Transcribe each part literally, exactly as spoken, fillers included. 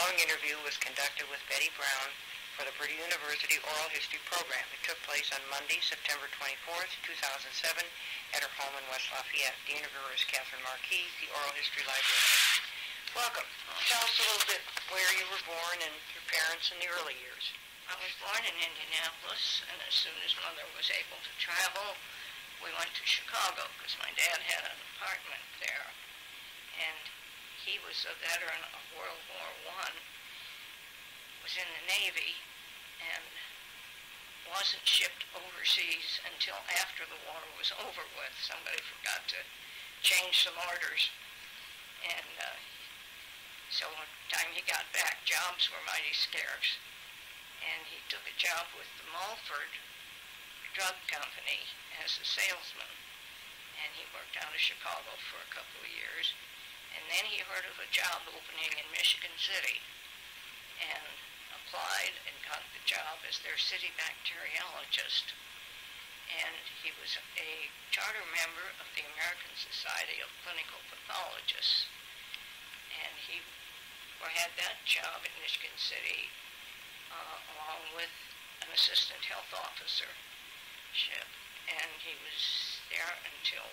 following interview was conducted with Betty Brown for the Purdue University Oral History Program. It took place on Monday, September twenty-fourth, two thousand seven, at her home in West Lafayette. The interviewer is Katherine Markee, the Oral History Librarian. Welcome. Tell us a little bit where you were born and your parents in the early years. I was born in Indianapolis, and as soon as Mother was able to travel, we went to Chicago because my dad had an apartment there. And he was a veteran of World War One, was in the Navy, and wasn't shipped overseas until after the war was over with. Somebody forgot to change some orders. And uh, so by the time he got back, jobs were mighty scarce. And he took a job with the Mulford Drug Company as a salesman. And he worked out of Chicago for a couple of years. And then he heard of a job opening in Michigan City and applied and got the job as their city bacteriologist. And he was a charter member of the American Society of Clinical Pathologists. And he had that job in Michigan City uh, along with an assistant health officership. And he was there until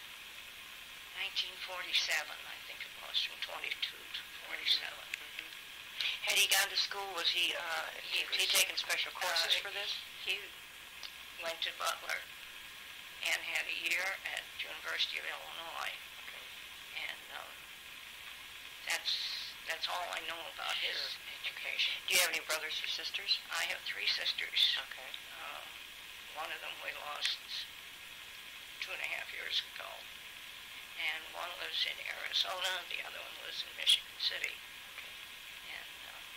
nineteen forty-seven, I think it was, from twenty-two to forty-seven. Mm-hmm. Had he gone to school? Was he, uh, he, was, he taken special courses uh, for this? He went to Butler and had a year at the University of Illinois. Okay. And um, that's that's all I know about his education. Do you have any brothers or sisters? I have three sisters. Okay. Um, one of them we lost two and a half years ago. And one lives in Arizona, the other one lives in Michigan City. Okay. And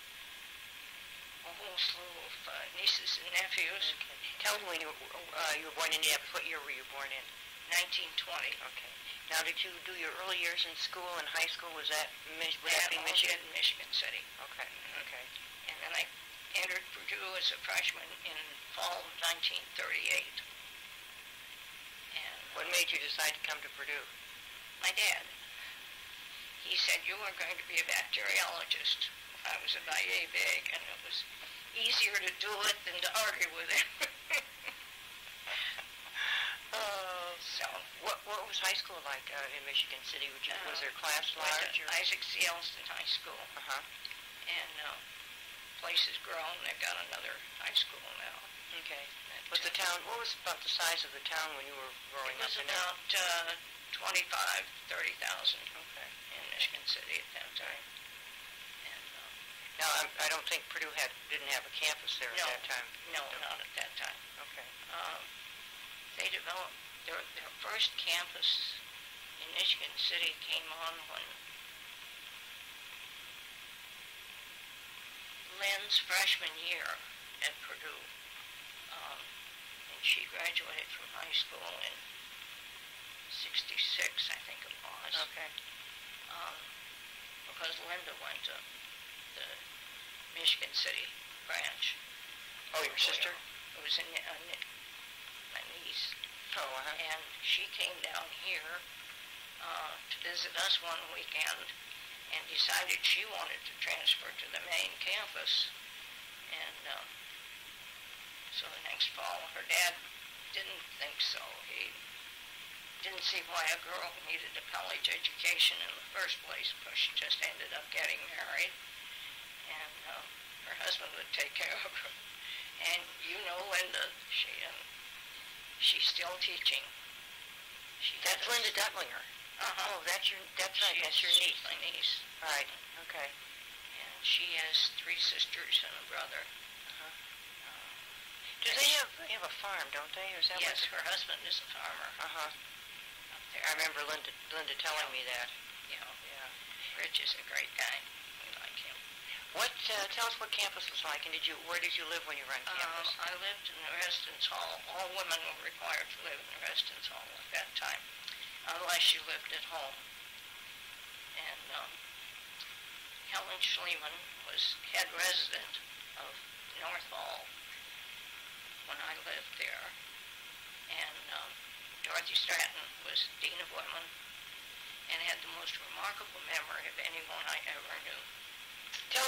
uh, a whole slew of uh, nieces and nephews. Okay. Tell me when you, uh, you were born in Indianapolis. What year were you born in? nineteen twenty. Okay. Now, did you do your early years in school and high school? Was that, would that that be all Michigan? did in Michigan City. Okay. Mm-hmm. Okay. And then I entered Purdue as a freshman in fall of nineteen thirty-eight. And What uh, made you decide to come to Purdue? my dad. He said, you are going to be a bacteriologist. I was about yay big, and it was easier to do it than to argue with him. uh, so, what what was high school like uh, in Michigan City? Would you, uh, was their class large? Or? Isaac C. Elston High School. Uh-huh. And uh, place has grown. They've got another high school now. Okay. Was the town, what was about the size of the town when you were growing up? It was up in about uh, twenty-five, thirty thousand okay. in Michigan City at that time. And, uh, now, I, I don't think Purdue had didn't have a campus there no, at that time. No, no, not at that time. Okay. Um, they developed, their, their first campus in Michigan City came on when Lynn's freshman year at Purdue. Um, and she graduated from high school in sixty-six, I think it was. Okay. Um, because Linda went to the Michigan City branch. Oh, your sister? It was in, uh, my niece. Oh, uh-huh. And she came down here uh, to visit us one weekend and decided she wanted to transfer to the main campus. And um, so the next fall, her dad didn't think so. He didn't see why a girl needed a college education in the first place, because she just ended up getting married, and uh, her husband would take care of her. And you know Linda, she um, she's still teaching. She that's Linda Duttlinger. Uh-huh. Oh, that's your that's right. That's your niece. My niece. Right. Okay. And she has three sisters and a brother. Uh-huh. Uh, Do they have they have a farm, don't they? Or is that yes, what her husband is a farmer. Uh-huh. Up there. I remember Linda Linda telling yeah. me that. Yeah. Yeah. Rich is a great guy. We like him. What? Uh, tell us what campus was like, and did you where did you live when you were on campus? Um, I lived in the residence hall. All women were required to live in the residence hall at that time, unless you lived at home. And um, Helen Schliemann was head resident of North Hall when I lived there, and um, Dorothy Stratton was dean of women and had the most remarkable memory of anyone I ever knew. Tell us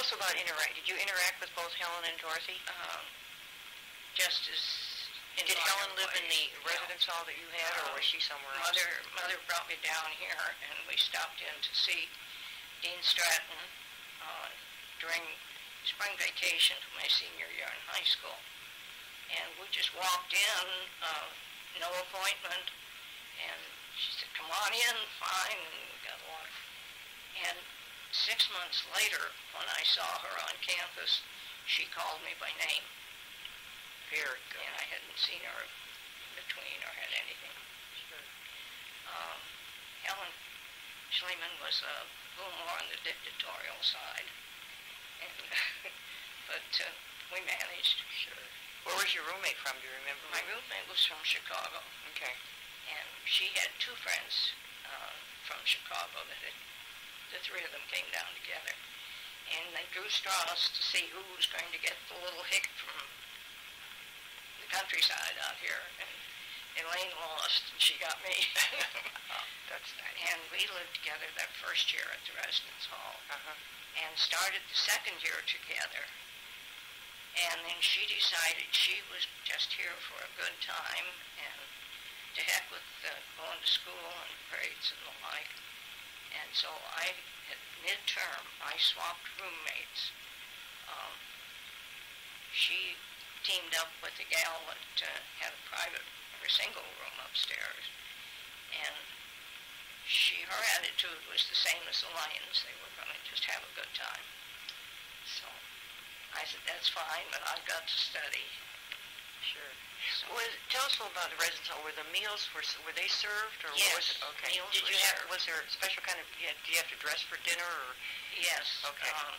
us about interact. Did you interact with both Helen and Dorothy? Um, just as in Did Helen live in the no. residence hall that you had, or was she somewhere else? Mother, Mother brought me down here, and we stopped in to see Dean Stratton uh, during spring vacation for my senior year in high school. And we just walked in, uh, no appointment, and she said, come on in, fine, and we got water. And six months later, when I saw her on campus, she called me by name. Very good. And I hadn't seen her in between or had anything. Sure. Um, Helen Schliemann was a little more on the dictatorial side. And but uh, we managed. Sure. Where was your roommate from? Do you remember? My roommate was from Chicago. Okay. And she had two friends uh, from Chicago that had, the three of them came down together. And they drew straws to see who was going to get the little hick from the countryside out here. And Elaine lost, and she got me. Oh, that's nice. And we lived together that first year at the residence hall. Uh-huh. And started the second year together. And then she decided she was just here for a good time, and to heck with uh, going to school and grades and the like. And so I, at midterm, I swapped roommates. Um, she teamed up with a gal that uh, had a private or single room upstairs. And she, her attitude was the same as the Lions. They were going to just have a good time. So I said, that's fine, but I've got to study. Sure. So, Was, tell us a little about the residence hall. Were the meals, were, were they served, or yes, what was it? Okay. meals Did were you have, served. was there a special kind of, you had, do you have to dress for dinner, or? yes. Okay. Um,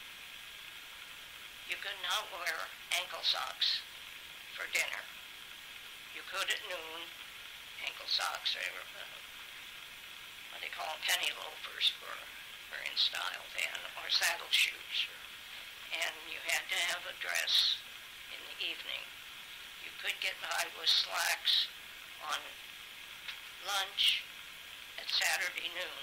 you could not wear ankle socks for dinner. You could at noon. Ankle socks, they were, uh, what they call them, penny loafers, were, were in style then, or saddle shoes. And you had to have a dress in the evening. You could get by with slacks on lunch at Saturday noon.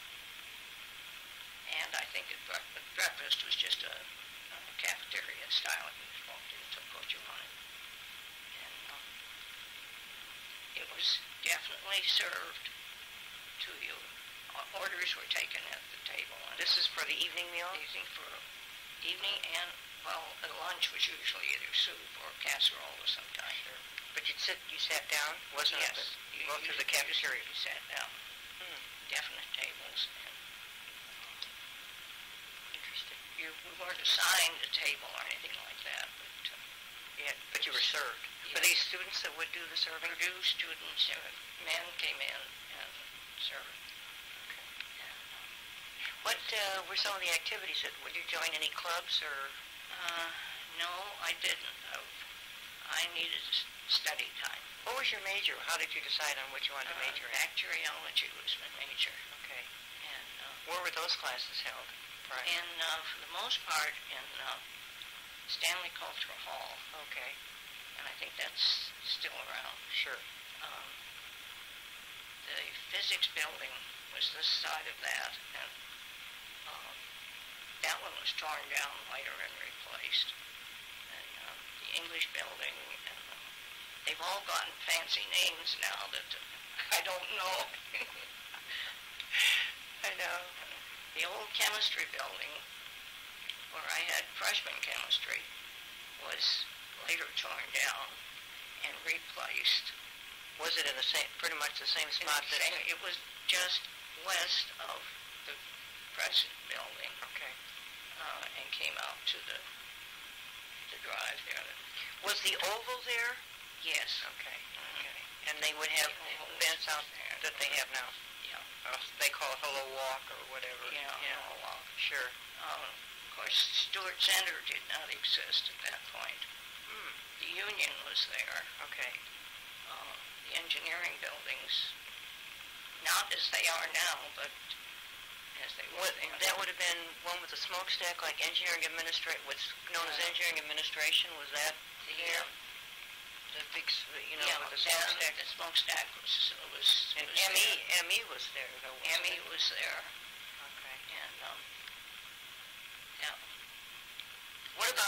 And I think at breakfast, breakfast was just a, a cafeteria style. You just walked in and took what you wanted. And um, it was definitely served to you. Orders were taken at the table. And This is for the evening meal? evening for evening and, well, at lunch was usually either soup or casserole of some kind. Sure. But you'd sit, you sat down? Wasn't Yes. it? You, Go you, through the you- cafeteria? You sat down. Hmm. Definite tables. And Interesting. you we weren't assigned a table or anything like that, but uh, Yeah, but you were served. Were Yeah. these students that would do the serving? Purdue students, uh, men came in and served. Okay. And, um, What uh, were some of the activities? That, would you join any clubs, or? uh, no, I didn't. Uh, I needed s- study time. What was your major? How did you decide on what you wanted to Uh, major in? Bacteriology was my major. Okay. And uh, Where were those classes held? Right. and uh, for the most part in uh, Stanley Cultural Hall, Okay. and I think that's still around. Sure. Um, the physics building was this side of that, and um, that one was torn down later and replaced. And um, the English building, and um, they've all gotten fancy names now that uh, I don't know. I know. The old chemistry building, where I had freshman chemistry, was later torn down and replaced. Was it in the same, pretty much the same In spot the that? same- It was just west of the present building, Okay. uh, and came out to the the drive there. Was the oval there? Yes. Okay. Mhm. Okay. And they would have The oval events was out there. that they have now. Yeah. Uh, they call it Hello Walk or whatever. Yeah. Yeah. all along. Sure. Uh, of course, Stewart Center did not exist at that point. Hmm. The Union was there. Okay. Uh, the engineering buildings, not as they are now, but as they were What, then. that would have been one with the smokestack, like engineering administration, what's known as Uh, engineering administration. Was that the, there? The big, s- you know, yeah, with the then smokestack. the smokestack was was, And was M E, there. M E was there, though. wasn't Emmy it? was there, Okay. and um, yeah,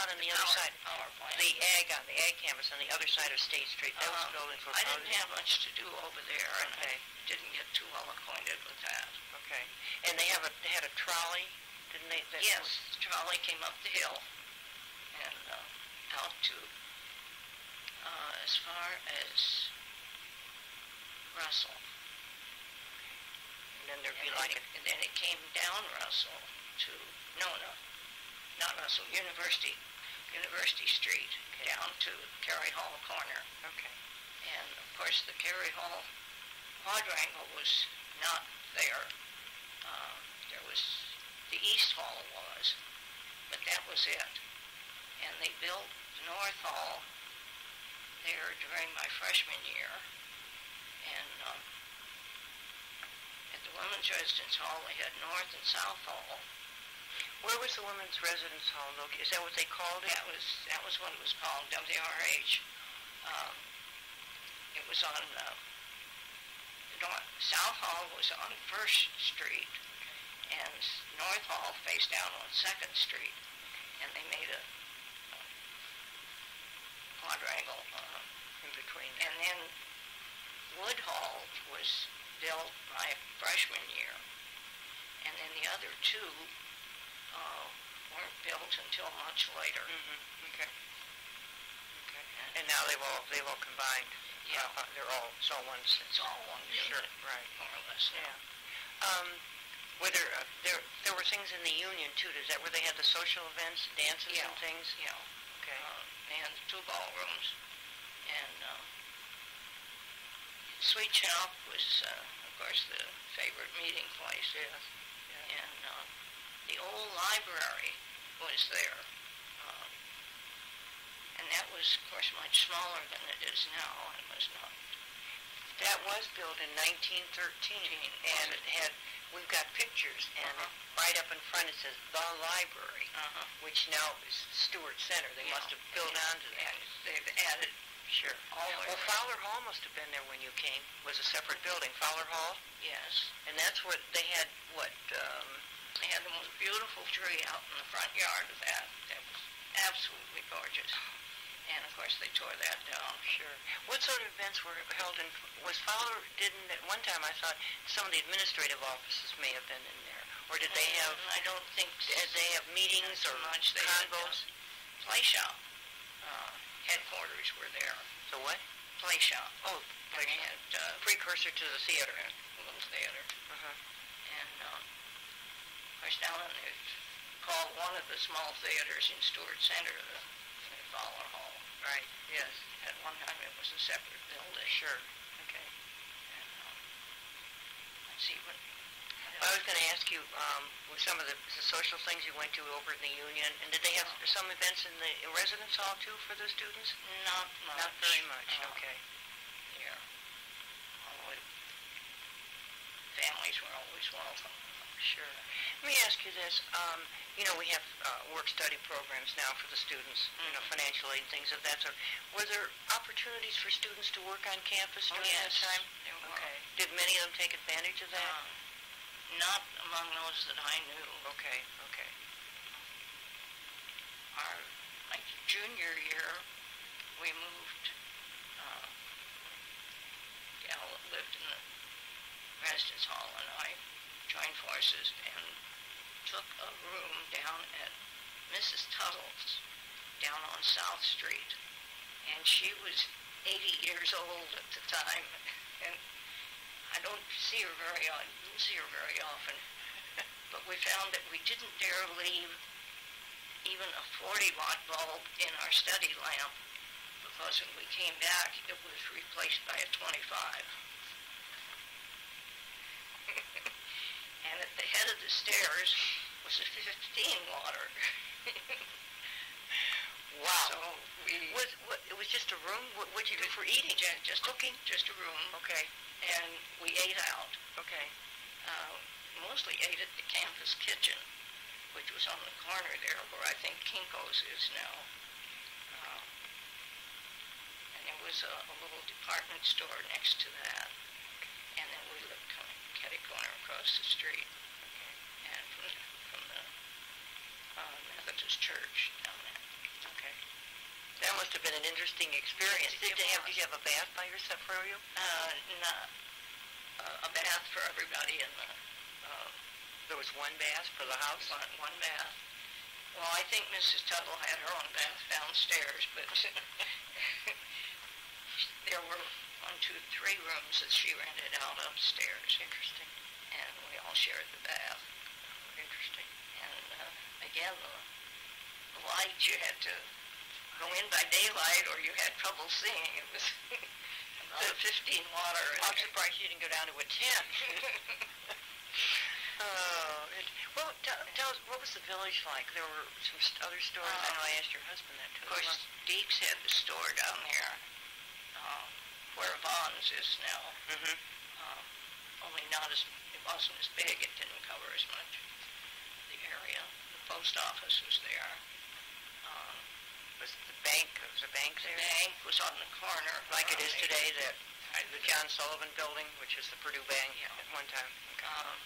out on the other power, side? Power plant. The ag on the ag campus on the other side of State Street. That was Um, building for I college. didn't have much to do over there, and Okay. I didn't get too well acquainted with that. Okay. And they have a they had a trolley, didn't they? That Yes, was, the trolley came up the hill and uh, out to uh, as far as Russell. and then there'd be And like then, a it, and then it came down Russell to, no, no, not Russell, University, University Street, Okay. down to Cary Hall corner. okay. And of course the Cary Hall quadrangle was not there. Uh, there was, the East Hall was, but that was it. And they built the North Hall there during my freshman year. And um, at the Women's Residence Hall, they had North and South Hall. Where was the women's residence hall located? Is that what they called it? That was that was what it was called, W R H. Um, it was on uh, the North, South Hall was on First Street, and North Hall faced down on Second Street, and they made a, a quadrangle. Uh, In between. and then Wood Hall was built my freshman year, and then the other two uh, weren't built until much later. Mm-hmm. Okay. Okay. And now they've all they've all combined. Yeah. Uh, they're all it's all one. It's all one Sure. unit, Right. more or less. Yeah. Um, were there, uh, there there were things in the union too? Is that where they had the social events, dances Yeah. and things? Yeah. Okay. Uh, they had two ballrooms, and uh, Sweet Shop was, uh, of course, the favorite meeting place. Yes. Yeah. And uh, the old library was there. Uh, and that was, of course, much smaller than it is now, and was not. That was built in nineteen thirteen, and it had, we've got pictures, and Uh-huh. right up in front it says the library, Uh-huh. which now is Stewart Center. They Yeah. must have built and, onto that. And they've added Sure. all the Well, Fowler Hall must have been there when you came. Was a separate building, Fowler Hall, Yes. and that's what they had. What? Um, They had the most beautiful tree out in the front yard of that. That was absolutely gorgeous. And, of course, they tore that down. Sure. What sort of events were held in? Was Fowler didn't at one time? I thought some of the administrative offices may have been in there, or did they have? Mm, I don't think Did they have meetings so or much. They had, uh, convos? Play shop. Uh, headquarters were there. The what? Play shop. Oh, And they had uh, precursor to the theater. a little theater. Uh-huh. And, um, of course, down in the, called one of the small theaters in Stewart Center, the, the Fowler Hall. Right. Yes. At one time, it was a separate building. Sure. Okay. And, um, let's see, what, what I else? was going to ask you, um, with some of the, the social things you went to over in the union, and did they have some events in the residence hall too for the students? Not much. Not very much. Uh, Okay. Yeah. Although families were always welcome. Sure. Let me ask you this. Um, you know, we have uh, work-study programs now for the students, you know, Mhm. financial aid, things of that sort. Were there opportunities for students to work on campus Oh, during yes, that time? there were. Okay. Did many of them take advantage of that? Um, not among those that I knew. Okay, okay. Our, my junior year, we moved, uh, gal that lived in the residence hall, and I joined forces and took a room down at Missus Tuttle's down on South Street. And she was eighty years old at the time, and I don't see her very often, didn't see her very often. But we found that we didn't dare leave even a forty watt bulb in our study lamp, because when we came back, it was replaced by a twenty-five. And at the head of the stairs was a fifteen watter. Wow. So we Was, what, it was just a room? What would you do for eating? ju- just cooking, just a room, Okay, and we ate out. okay. Uh, mostly ate at the campus kitchen, which was on the corner there where I think Kinko's is now. Uh, and there was a, a little department store next to that. And then we lived kind of catty corner across the street. And from the, from the uh, Methodist church down there. Okay. That must have been an interesting experience. It, Did it you have, was. did you have a bath by yourself for you? Uh, not uh, a bath for everybody in the, uh, There was one bath for the house? one, one bath. Well, I think Missus Tuttle had her own bath downstairs, but there were one, two, three rooms that she rented out upstairs. Interesting. And we all shared the bath. Interesting. And uh, again, the, the light, you had to go in by daylight or you had trouble seeing. It was about a fifteen water. I'm surprised you didn't go down to a ten. Oh, it, well, tell, tell us, what was the village like? There were some st- other stores. Uh, I know I asked your husband that too. Of course, Deeks had the store down there, uh, where Vaughn's is now. Mm-hmm. Uh, only not as, it wasn't as big. It didn't cover as much the area. The post office was there. Uh, was the bank, was the bank there? The bank was on the corner. Like it is today, the, the John Sullivan building, which is the Purdue Bank yeah. at one time. Okay. Um,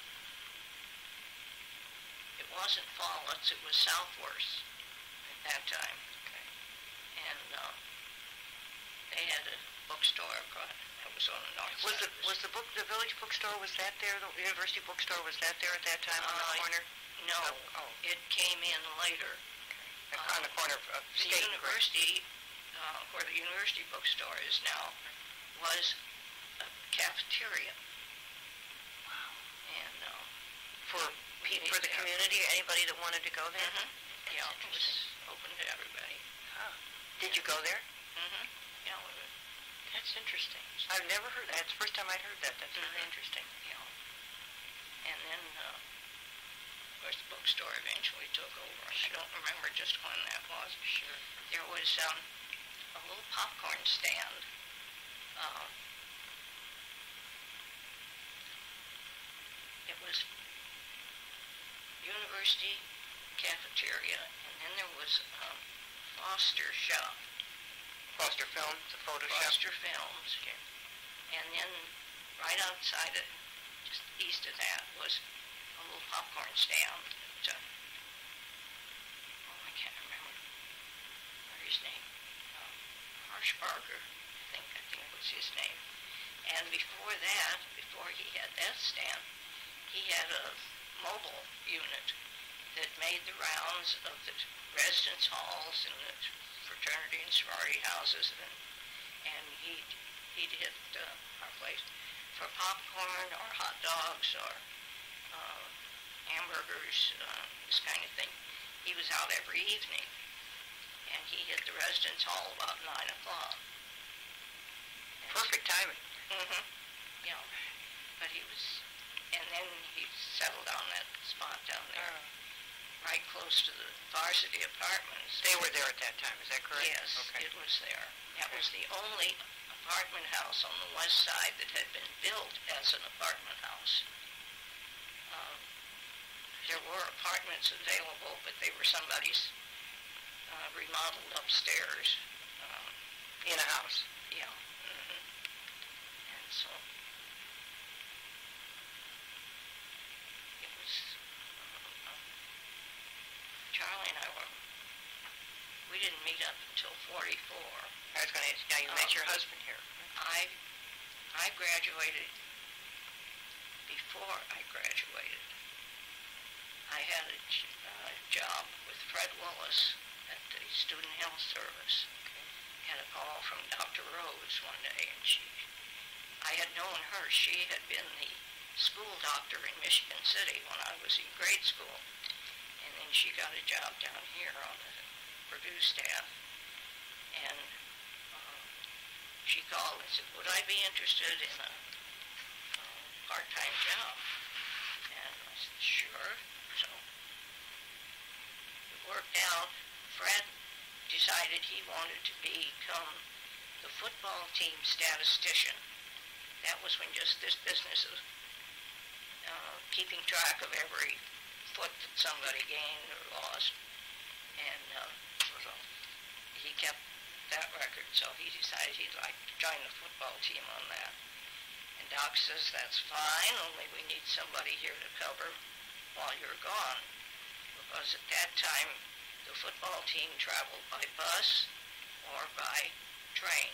It wasn't Follett's, it was Southworth at that time. Okay. And uh, they had a bookstore across, that was on the north was side. The, was the book, the village bookstore, was that there? The university bookstore, was that there at that time on the Uh, corner? No, Oh, oh. it came in later. Okay. Um, on the corner of of The State. university, uh, where the university bookstore is now, was a cafeteria. Wow. And uh, For for the community, anybody that wanted to go there? Mm-hmm. Yeah, it was open to everybody. Huh. Did you go there? Mm-hmm. Yeah, we were. That's interesting. I've never heard that. It's the first time I'd heard that. That's mm-hmm. really interesting. Yeah. And then, uh, of course, the bookstore eventually took over. And sure. I don't remember just when that was. Sure. There was um, a little popcorn stand. Uh, it was university cafeteria, and then there was um, Foster shop. Foster Films, the photo Foster shop? Films. Okay. And then right outside of, just east of that, was a little popcorn stand. That, uh, oh, I can't remember what his name. Uh, Harshbarger, I think, I think was his name. And before that, before he had that stand, he had a mobile unit that made the rounds of the residence halls and the fraternity and sorority houses, and and he'd, he'd hit uh, our place for popcorn or hot dogs or uh, hamburgers, uh, this kind of thing. He was out every evening, and he hit the residence hall about nine o'clock. Perfect timing. Mm-hmm. Yeah, but he was. And then he settled on that spot down there, uh, right close to the varsity apartments. They were there at that time, is that correct? Yes, okay. It was there. That was the only apartment house on the west side that had been built as an apartment house. Um, there were apartments available, but they were somebody's uh, remodeled upstairs. Um, In a house? Yeah. Mm-hmm. And so... Charlie and I were, we didn't meet up until forty-four. I was going to ask, now you uh, met your husband here. I, I graduated, before I graduated, I had a uh, job with Fred Willis at the Student Health Service. Okay. Had a call from Doctor Rose one day, and she, I had known her. She had been the school doctor in Michigan City when I was in grade school. And then she got a job down here on the Purdue staff. And uh, she called and said, would I be interested in a uh, part-time job? And I said, sure. So it worked out. Fred decided he wanted to become the football team statistician. That was when just this business of uh, keeping track of every foot that somebody gained or lost, and uh, so he kept that record, so he decided he'd like to join the football team on that. And Doc says, that's fine, only we need somebody here to cover while you're gone, because at that time the football team traveled by bus or by train.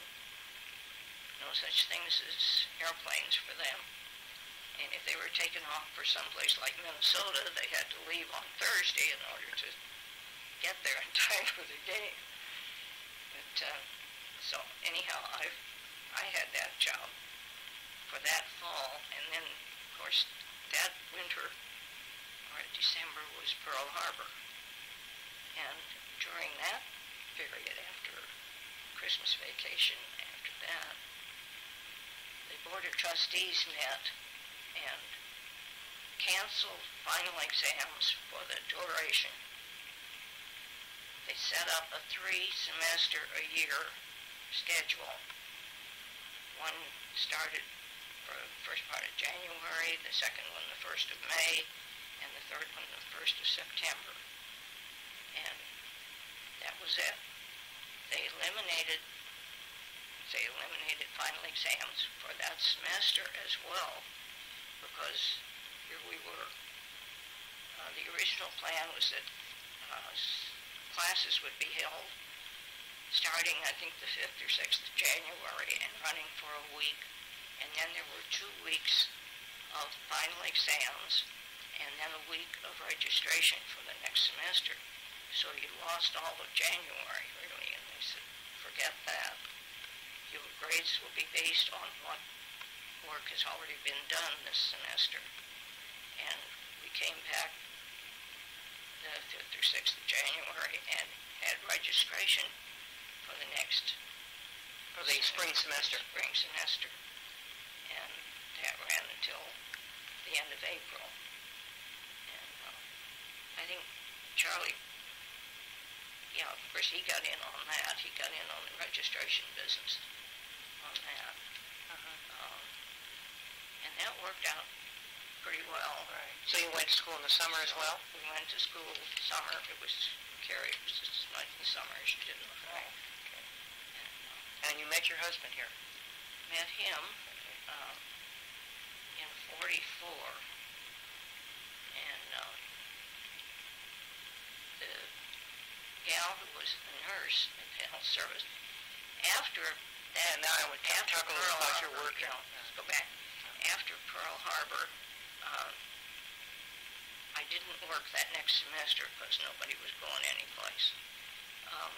No such things as airplanes for them. And if they were taken off for someplace like Minnesota, they had to leave on Thursday in order to get there in time for the game. But, uh, so anyhow, I I had that job for that fall, and then, of course, that winter, or December, was Pearl Harbor. And during that period, after Christmas vacation, after that, the Board of Trustees met and canceled final exams for the duration. They set up a three-semester-a-year schedule. One started for the first part of January, the second one the first of May, and the third one the first of September. And that was it. They eliminated they eliminated final exams for that semester as well, because here we were. Uh, the original plan was that uh, classes would be held starting, I think, the fifth or sixth of January and running for a week. And then there were two weeks of final exams and then a week of registration for the next semester. So you lost all of January, really, and they said, forget that. Your grades will be based on what work has already been done this semester. And we came back the fifth or sixth of January and had registration for the next for the spring semester. Spring semester. And that ran until the end of April. And uh, I think Charlie, yeah, of course he got in on that. He got in on the registration business on that. Uh-huh. Um, and that worked out pretty well. Right. So you went to school in the summer as well? We went to school summer. It was Carrie. It was as much in the summer as she did in the fall. Okay. And, uh, and you met your husband here? Met him um, in forty-four. And uh, the gal who was a nurse at the health service, after that, and now I would talk, talk a little about your work. You know, let's go back. After Pearl Harbor, um, I didn't work that next semester because nobody was going anyplace. Um,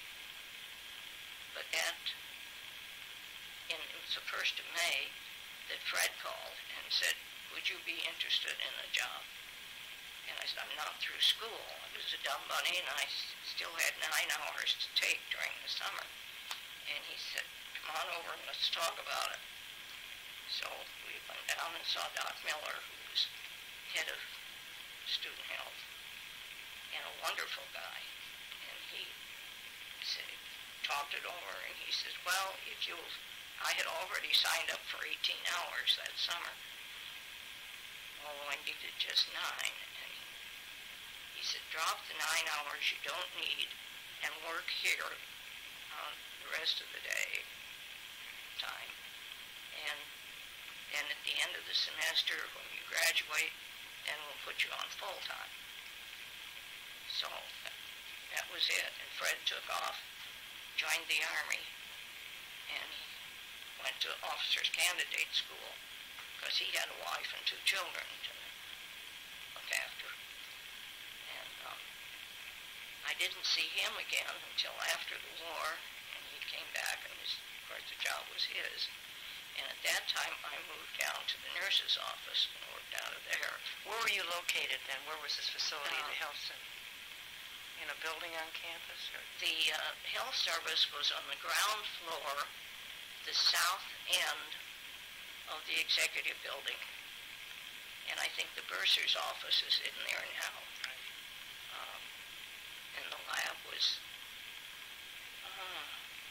but that, in, it was the first of May that Fred called and said, would you be interested in a job? And I said, I'm not through school. I was a dumb bunny, and I still had nine hours to take during the summer. And he said, come on over and let's talk about it. So we went down and saw Doc Miller, who was head of student health, and a wonderful guy. And he said, he talked it over, and he says, well, if you'll, I had already signed up for eighteen hours that summer. Oh, I needed just nine. And he, he said, drop the nine hours you don't need and work here on the rest of the day time. And then at the end of the semester, when you graduate, then we'll put you on full time. So that, that was it. And Fred took off, joined the Army, and he went to officer's candidate school because he had a wife and two children to look after. And um, I didn't see him again until after the war, and he came back, and his, of course the job was his. And at that time, I moved down to the nurse's office and worked out of there. Where were you located then? Where was this facility, Uh, the health center? In a building on campus? Or? The uh, health service was on the ground floor, the south end of the executive building. And I think the bursar's office is in there now. Um, and the lab was uh,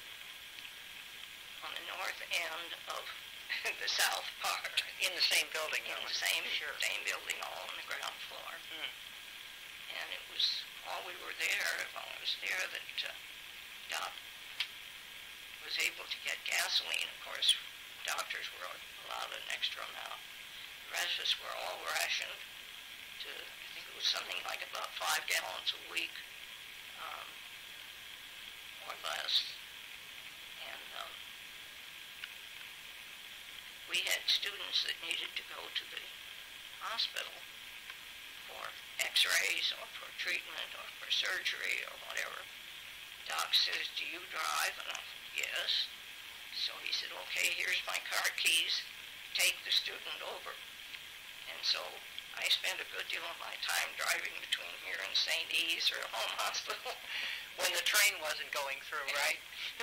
on the north end of the south part. In the same building? In though. the same, Sure. same building, all on the ground floor. Mm. And it was, while we were there, while I was there, that uh, Doc was able to get gasoline. Of course, doctors were allowed an extra amount. The rest of us were all rationed to, I think it was something like about five gallons a week. Uh, us. And um, we had students that needed to go to the hospital for x-rays or for treatment or for surgery or whatever. Doc says, do you drive? And I said, yes. So he said, okay, here's my car keys. Take the student over. And so I spent a good deal of my time driving between here and Saint E's or home hospital. When the train wasn't going through, right?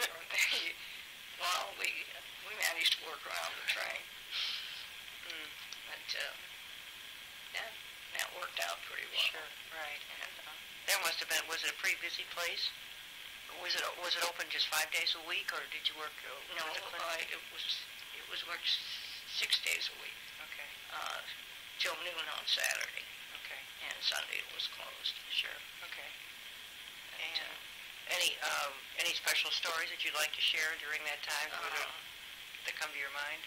Well, we we managed to work around the train. Mm. But uh, that, that worked out pretty well. Sure, right. And, uh, There must have been, was it a pretty busy place? Was it was it open just five days a week, or did you work? Uh, no, with the uh, clinic? it was it was worked six days a week. Okay. Uh, till noon on Saturday. Okay. And Sunday it was closed. Sure. Okay. And, And uh, any um, any special stories that you'd like to share during that time uh, that, that come to your mind?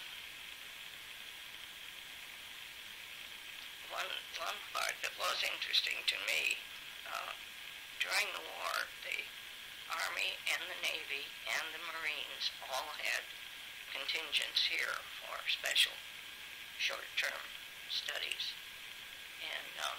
one one part that was interesting to me, uh, during the war, the Army and the Navy and the Marines all had contingents here for special short-term studies. And um,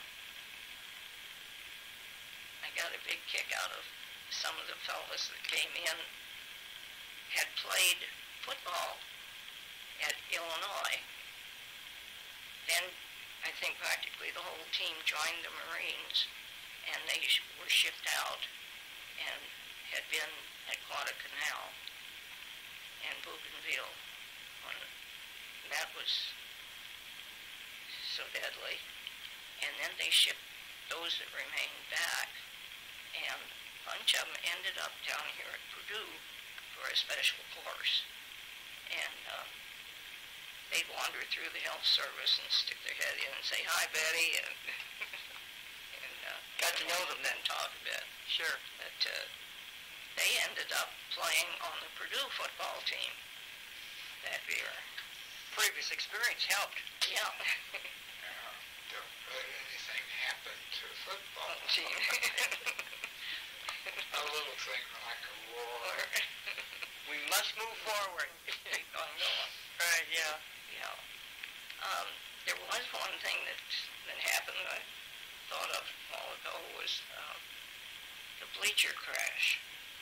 I got a big kick out of some of the fellows that came in, had played football at Illinois. Then I think practically the whole team joined the Marines, and they sh- were shipped out and had been at Guadalcanal and Bougainville when that was so deadly. And then they shipped those that remained back, and a bunch of them ended up down here at Purdue for a special course. And uh, they'd wander through the health service and stick their head in and say, hi, Betty, and, and uh, Got to know them then talk a bit. Sure. But uh, they ended up playing on the Purdue football team that year. Previous experience helped. Yeah. Now, don't let anything happen to football. Team. A little thing like a war. We must move forward. Keep on going. Right, yeah. Yeah. Um, there was one thing that that happened that I thought of a while ago was um, the bleacher crash.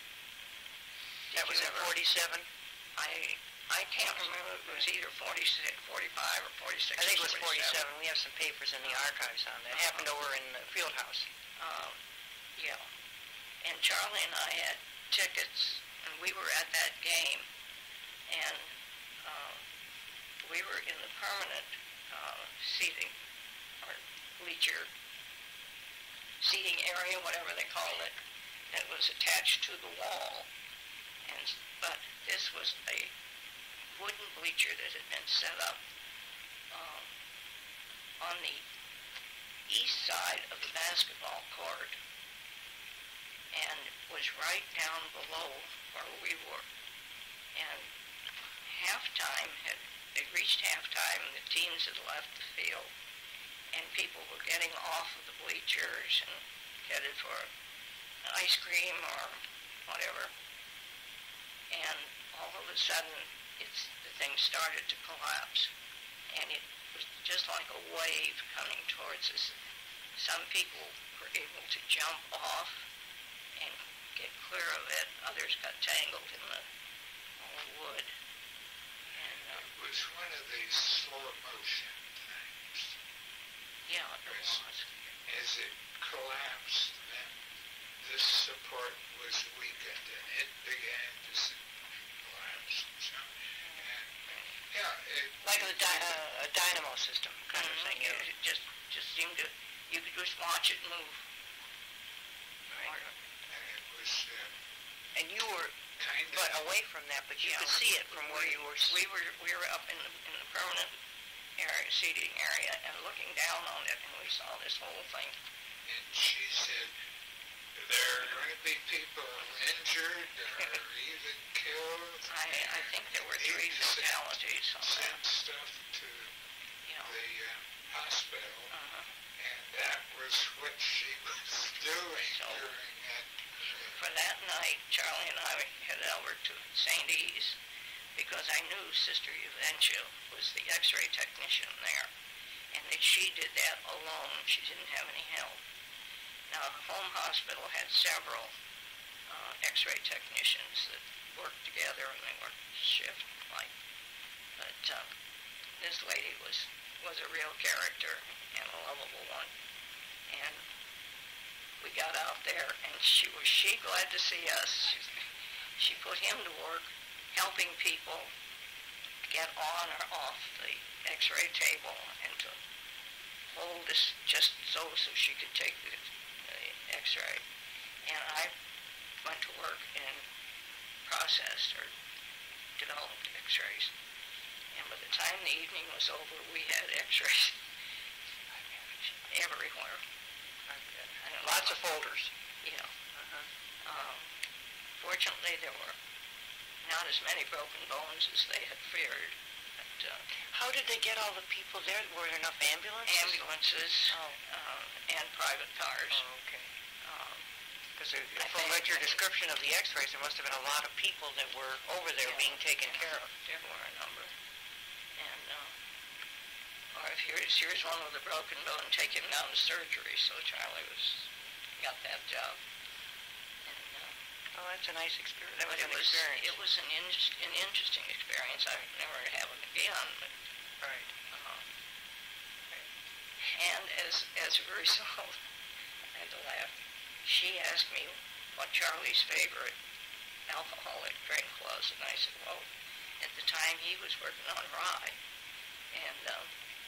That was in forty-seven? I I can't remember. It was either forty-six, forty-five, or forty-six. I think it was or forty-seven. We have some papers in the archives on that. It happened over in the field house. Um, yeah. And Charlie and I had tickets, and we were at that game, and uh, we were in the permanent uh, seating, or bleacher seating area, whatever they called it, that was attached to the wall. And but this was a wooden bleacher that had been set up um, on the east side of the basketball court, and was right down below where we were. And halftime had, they reached halftime, and the teams had left the field, and people were getting off of the bleachers and headed for ice cream or whatever. And all of a sudden, it's, the thing started to collapse, and it was just like a wave coming towards us. Some people were able to jump off and get clear of it. Others got tangled in the old wood. And, uh, It was one of these slow motion things. yeah, it Yes. was. As it collapsed, then this support was weakened and it began to s- collapse. So, and, yeah, it, Like a, dy- uh, a dynamo system kind of thing. It, Yeah. it just, just seemed to, you could just watch it move. Right. and it was uh, And you were kind but of, away from that, but you Yeah. could see it from where you were. We were, we were up in the, in the permanent area, seating area, and looking down on it, and we saw this whole thing. and she said, there are going to be people injured or even killed. I, I think there were three Eighty sent- fatalities on Sent that. stuff to Yeah. the uh, hospital, Uh-huh. and that was what she was doing So- during that. For that night, Charlie and I headed over to Saint E's because I knew Sister Juventia was the x-ray technician there, and that she did that alone. She didn't have any help. Now, the home hospital had several uh, x-ray technicians that worked together, and they worked shift like. But uh, this lady was was a real character and a lovable one, and we got out there, and she was she glad to see us. She, she put him to work helping people get on or off the x-ray table and to hold this just so so she could take the, the x-ray. And I went to work and processed or developed x-rays. And by the time the evening was over, we had x-rays everywhere. Lots of folders. Yeah. Uh-huh. Um, fortunately, there were not as many broken bones as they had feared. But, uh, how did they get all the people there? Were there enough ambulances? Ambulances oh. uh, and private cars. Oh, okay. Because um, from what your description of the x-rays, there must have been a lot of people that were over there yeah, being taken yeah, care of. There were a number. And, uh, or if here's, here's one with a broken bone, take him down to surgery. So Charlie was got that job. And, uh, oh, that's a nice experience. That was it an was, experience. It was an, in, an interesting experience. I would never have it again. But, right. Uh, right. And as, as a result, I had to laugh. She asked me what Charlie's favorite alcoholic drink was, and I said, well, at the time he was working on rye. And um,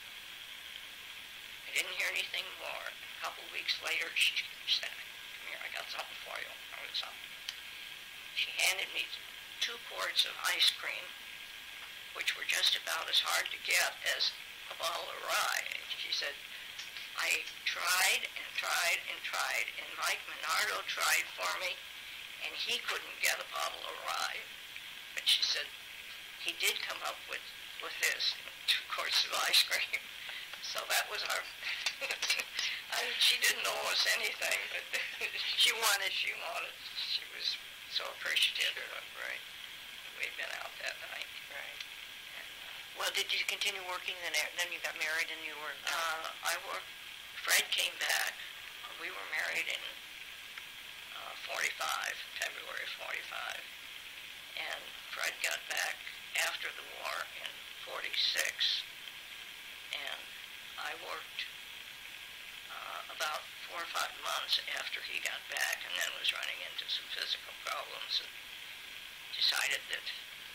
I didn't hear anything more. A couple weeks later, she said, come here, I got something for you. I was something. She handed me two quarts of ice cream, which were just about as hard to get as a bottle of rye. And she said, I tried and tried and tried, and Mike Minardo tried for me, and he couldn't get a bottle of rye. But she said, he did come up with, with this, two quarts of ice cream. So that was our, I mean, she didn't owe us anything, but she wanted, she wanted, she was so appreciative of, right, we'd been out that night. Right. And, uh, well, did you continue working then? Then you got married and you were... Uh, I worked, Fred came back. We were married in uh, forty-five, February forty-five. And Fred got back after the war in forty-six. And I worked uh, about four or five months after he got back, and then was running into some physical problems and decided that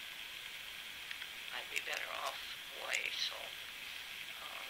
I'd be better off away. So um,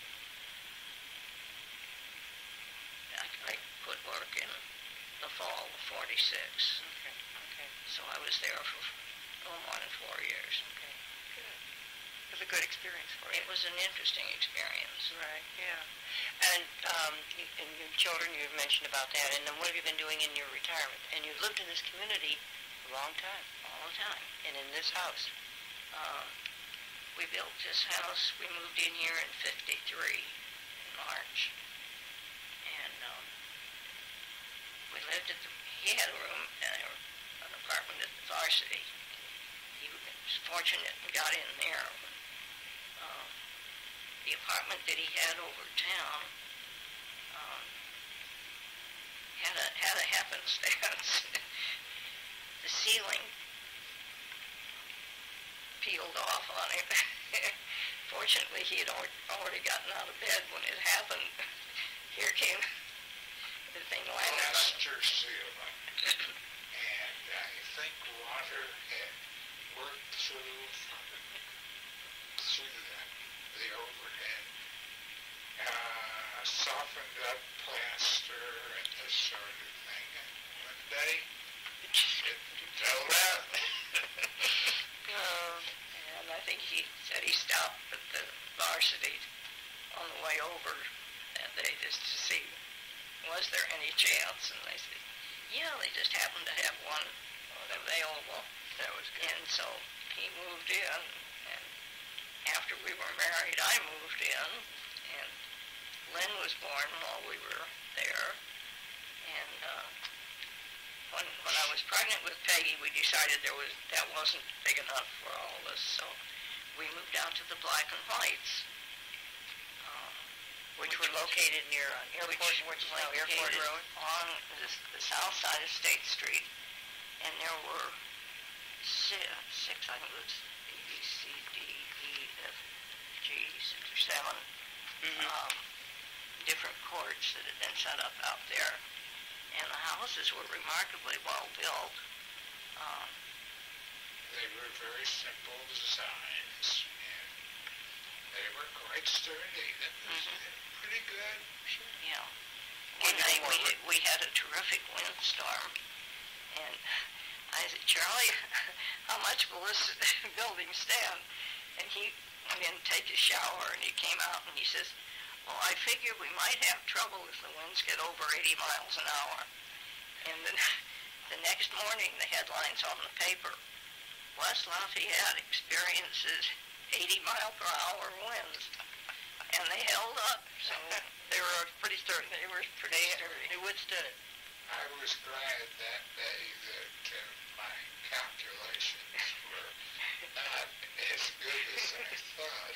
I, I quit work in the fall of forty-six. Okay, okay. So I was there for a little more than four years. Okay, good. It was a good experience for you. It was an interesting experience. Right, yeah. And, um, you, and your children, you've mentioned about that, and then what have you been doing in your retirement? And you've lived in this community a long time. All the time. And in this house. Um, we built this house, we moved in here in fifty-three, in March. And um, we lived at the, he had a room, uh, an apartment at the Varsity. He was fortunate and got in there. Uh, the apartment that he had over town um, had a had a happenstance. The ceiling peeled off on him. Fortunately, he had already gotten out of bed when it happened. Here came the thing landed on Plaster ceiling, and I think water had worked through through the, the overhead, uh, softened up plaster and this sort of thing. And one day, it fell out. Uh, and I think he said he stopped at the Varsity on the way over that day just to see, was there any chance? And they said, yeah, they just happened to have one available. That was good. And so he moved in, and after we were married, I moved in, and Lynn was born while we were there. And uh, when, when I was pregnant with Peggy, we decided there was that wasn't big enough for all of us, so we moved out to the Black and Whites. Uh, Which were located near uh, Airport, which, which is now Airport located Road? on the, the south side of State Street, and there were six, six I think it was A, B, C, D, E, F, G, six or seven Mm-hmm. um, different courts that had been set up out there, and the houses were remarkably well built. Um, They were very simple designs, and they were quite sturdy. That was Mhm. pretty good. Yeah. One Getting day we, forward. we had a terrific windstorm, and I said, Charlie, how much will this building stand? And he went in to take a shower, and he came out and he says, well, I figure we might have trouble if the winds get over eighty miles an hour. And then the next morning, the headlines on the paper, West Lafayette experiences eighty mile per hour winds. And they held up, so They were pretty sturdy. they were pretty They, sturdy. they withstood it. I was glad that day that uh, my calculations were not as good as I thought.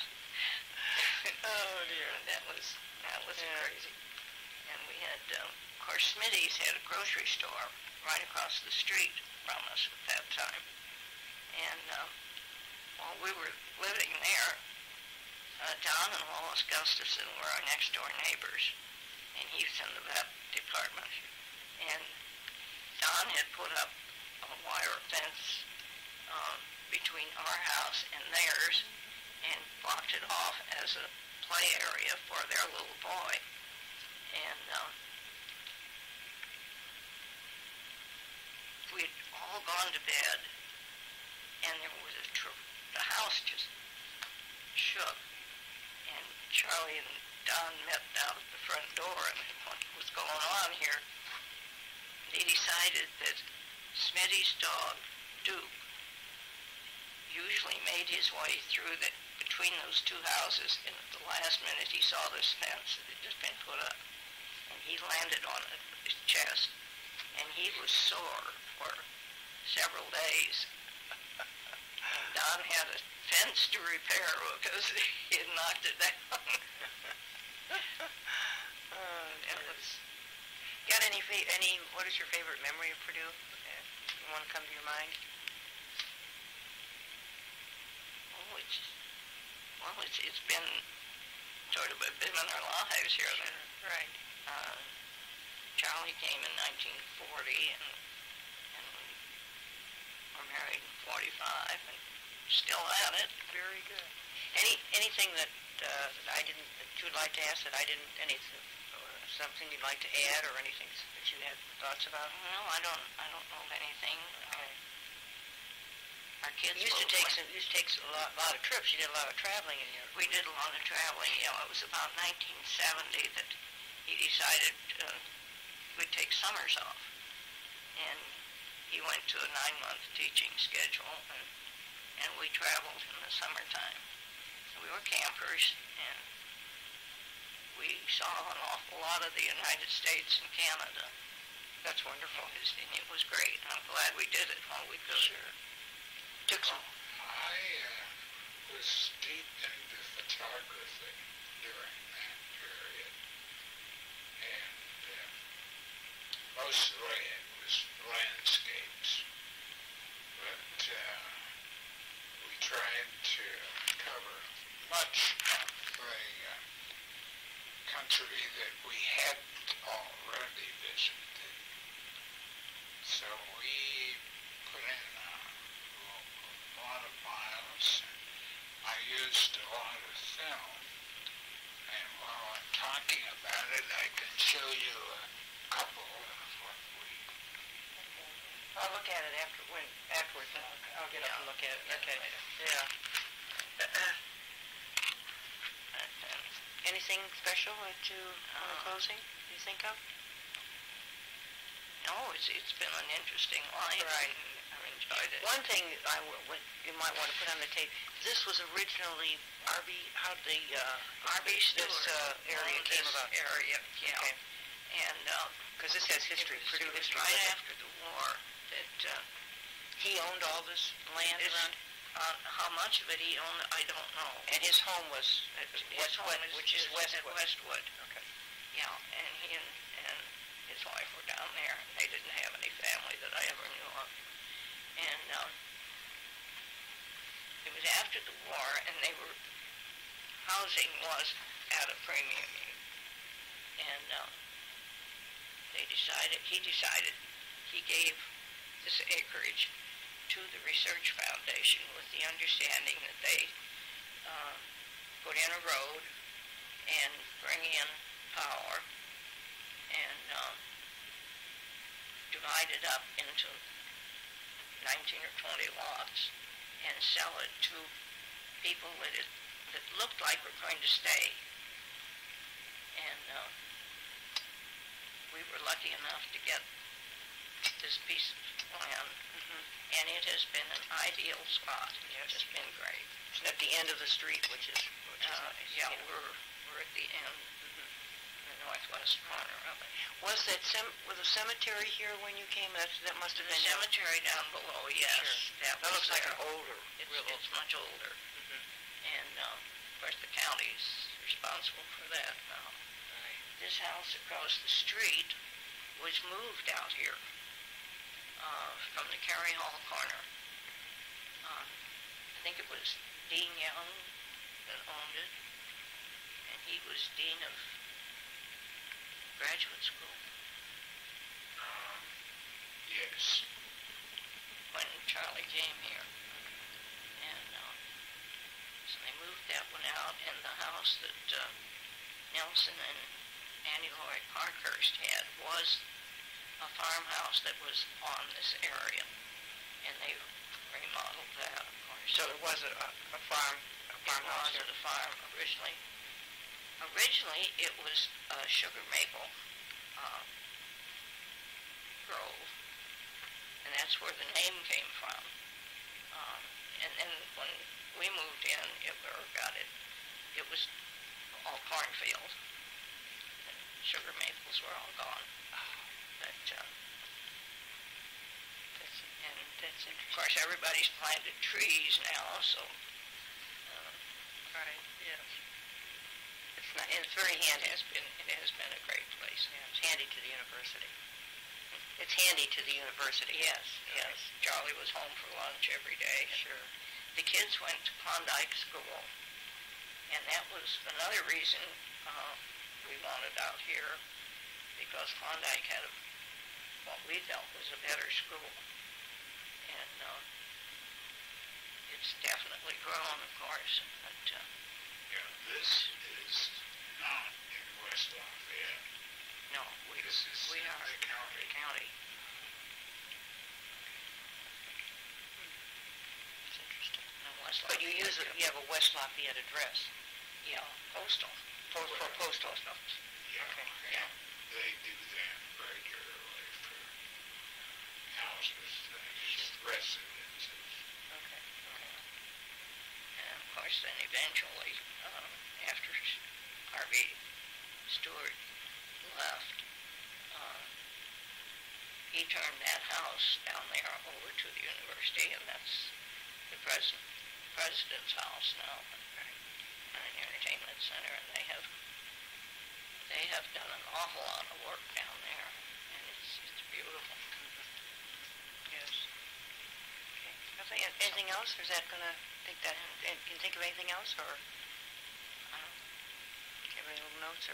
Oh dear, that was that was Yeah. crazy. And we had, um, of course, Smitty's had a grocery store right across the street from us at that time. And um, while we were living there, uh, Don and Wallace Gustafson were our next door neighbors, and he was in the vet department. And Don had put up a wire fence um, between our house and theirs, and blocked it off as a play area for their little boy. And um, we'd all gone to bed, and there was a tr- the house just shook. And Charlie and Don met out at the front door, and what was going on here? They decided that Smitty's dog, Duke, usually made his way through the between those two houses, and at the last minute he saw this fence that had just been put up, and he landed on it with his chest, and he was sore for several days. And Don had a fence to repair because he had knocked it down. Oh, It was, got any, fa- any, what is your favorite memory of Purdue? Uh, you want to come to your mind? oh, it's, well, it's, it's been sort of a bit in our lives here. Then. Right. Uh, Charlie came in nineteen forty, and, and we were married in forty-five, and still at it. Very good. Any, anything that, uh, that I didn't, that you'd like to ask that I didn't, anything, or something you'd like to add, or anything that you had thoughts about? No, I don't, I don't know of anything. Okay. Our kids You used to both take went- some, you used to take a lot, lot of trips. You did a lot of traveling in your... We did a lot of traveling. You know, it was about nineteen seventy that he decided uh, we'd take summers off. And he went to a nine-month teaching schedule, and, and we traveled in the summertime. We were campers, and we saw an awful lot of the United States and Canada. That's wonderful. It was, and it was great. I'm glad we did it while we could. Sure. Took some... I uh, was deep into photography during that period, and uh, mostly it was landscapes, but uh, we tried to cover much of the uh, country that we hadn't already visited. So we put in a a lot of miles, and I used a lot of film. And while I'm talking about it, I can show you a couple of what we... I'll look at it after, when, afterwards, and I'll, I'll get up and look at it. Yeah, Okay. later. Yeah. And, and Anything special that you, on Uh, closing, you think of? no, it's it's been an interesting life. Right. And I've enjoyed it. One thing I w- w- you might want to put on the tape, this was originally R B, how the, uh, R B this, Stewart uh, area owned came this about. area, yeah. Okay. And because this has history, it was, Purdue it was history. right after the war that uh, He owned all this land this, around, uh, how much of it he owned, I don't know. and his home was at His Westwood, home is, which is is Westwood. at Westwood. Okay. Yeah, and he and, and his wife were down there. And they didn't have any family that I ever knew of. And um, it was after the war, and they were, housing was at a premium. And uh, they decided, he decided, he gave this acreage to the Research Foundation with the understanding that they uh, put in a road and bring in power and uh, divide it up into nineteen or twenty lots and sell it to people that, it, that looked like were going to stay. And uh, we were lucky enough to get this piece of land, mm-hmm. and it has been an ideal spot. Yes. It's just been great. It's at the end of the street, which is, which is uh, nice. Yeah, yeah. we're we're at the end, mm-hmm. the northwest corner of it. Was that sem- was a cemetery here when you came? That that must have The been cemetery down below. Yes, sure. that, that was looks like there. an older. It's, real it's much older, mm-hmm. and uh, of course the county's responsible for that now. Right. This house across the street was moved out here uh, from the Cary Hall corner. Uh, I think it was Dean Young that owned it, and he was dean of graduate school Um, yes. when Charlie came here. And uh, so they moved that one out, and the house that uh, Nelson and Annie Lloyd Parkhurst had was a farmhouse that was on this area, and they remodeled that, of course. So it was a, a, a farm, a It farmhouse. was at a farm originally. Originally, it was a sugar maple uh, grove, and that's where the name came from. Um, and then when we moved in, it or got it, it was all cornfield. And sugar maples were all gone. But uh, that's, and that's of course everybody's planted trees now, so. Uh, Right. Yes. It's not. It's very It handy. has been, it has been a great place. Yeah, it's handy to the university. It's handy to the university. Yes, yes. Charlie was home for lunch every day. Sure. The kids went to Klondike School, and that was another reason uh, we wanted out here, because Klondike had a, what we felt was a better school. And uh, it's definitely grown, of course, but uh, Yeah, this is not in West Lafayette. no, we, This is we in are the county. county. It's interesting. And West But you use it. Lafayette, You have a West Lafayette address. Yeah, postal. Post for Well, post office. Yeah, Okay. Yeah. and they do that regularly for houses, things, residences. Okay. Okay. And of course, then eventually, um, after Harvey Stewart left, uh, he turned that house down there over to the university, and that's the present president's house now, and an entertainment center, and they have they have done an awful lot of work down there, and it's it's beautiful. Yes. Okay. Nothing, anything else, or is that gonna think that? and Can you think of anything else, or I don't, do you have any little notes, or?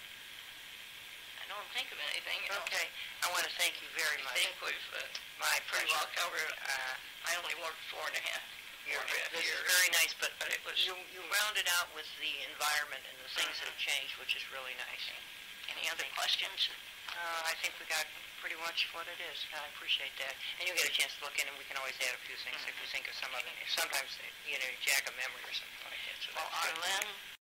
I don't think of anything else. Okay. I want to thank you very I much. think we've uh, My pretty pleasure. well covered. Uh, I only worked four and a half. You're, four and a half this is years. very nice, but, But it was- you, you rounded out with the environment and the things that Mhm. have changed, which is really nice. Any other questions? Uh, I think we got pretty much what it is. I appreciate that. And you'll get a chance to look in, and we can always add a few things if you think of some of them. Sometimes, you know, jack a memory or something like that. So Well, that's good. Arlen